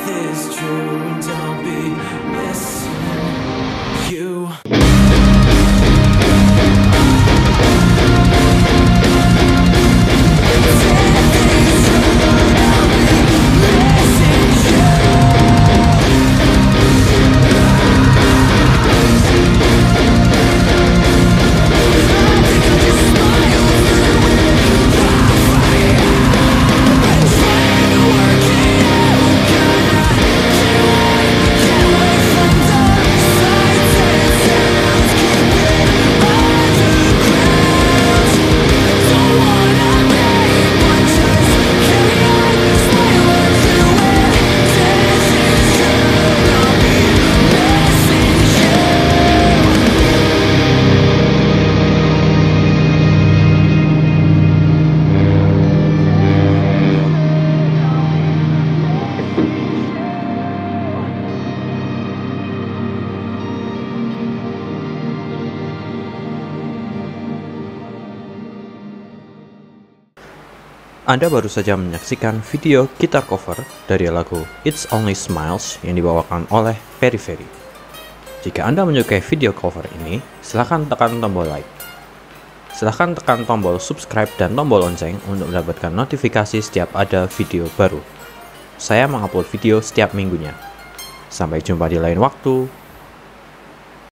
is true, and I'll be missing you. Anda baru saja menyaksikan video gitar cover dari lagu It's Only Smiles yang dibawakan oleh Periphery. Jika Anda menyukai video cover ini, silahkan tekan tombol like. Silahkan tekan tombol subscribe dan tombol lonceng untuk mendapatkan notifikasi setiap ada video baru. Saya mengupload video setiap minggunya. Sampai jumpa di lain waktu.